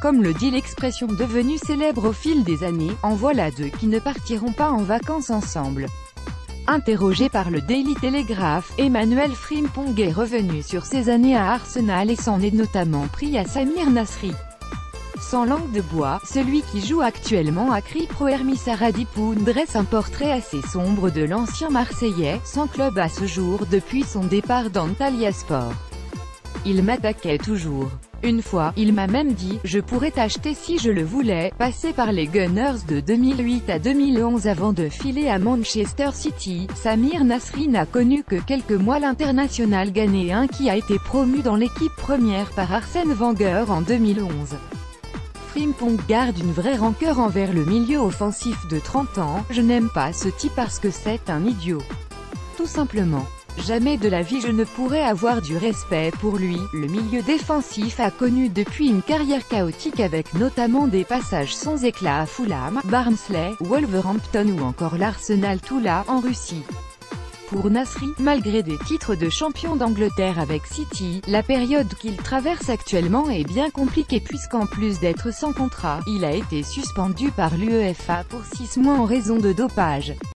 Comme le dit l'expression devenue célèbre au fil des années, en voilà deux qui ne partiront pas en vacances ensemble. Interrogé par le Daily Telegraph, Emmanuel Frimpong est revenu sur ses années à Arsenal et s'en est notamment pris à Samir Nasri. Sans langue de bois, celui qui joue actuellement à Chypre Hermis Aradipoun dresse un portrait assez sombre de l'ancien Marseillais, sans club à ce jour depuis son départ d'Antalyaspor. Il m'attaquait toujours. Une fois, il m'a même dit « Je pourrais t'acheter si je le voulais », passé par les Gunners de 2008 à 2011 avant de filer à Manchester City. Samir Nasri n'a connu que quelques mois l'international ghanéen qui a été promu dans l'équipe première par Arsène Wenger en 2011. Frimpong garde une vraie rancœur envers le milieu offensif de 30 ans. « Je n'aime pas ce type parce que c'est un idiot. Tout simplement. Jamais de la vie je ne pourrais avoir du respect pour lui. » Le milieu défensif a connu depuis une carrière chaotique avec notamment des passages sans éclat à Fulham, Barnsley, Wolverhampton ou encore l'Arsenal Toula, en Russie. Pour Nasri, malgré des titres de champion d'Angleterre avec City, la période qu'il traverse actuellement est bien compliquée puisqu'en plus d'être sans contrat, il a été suspendu par l'UEFA pour 6 mois en raison de dopage.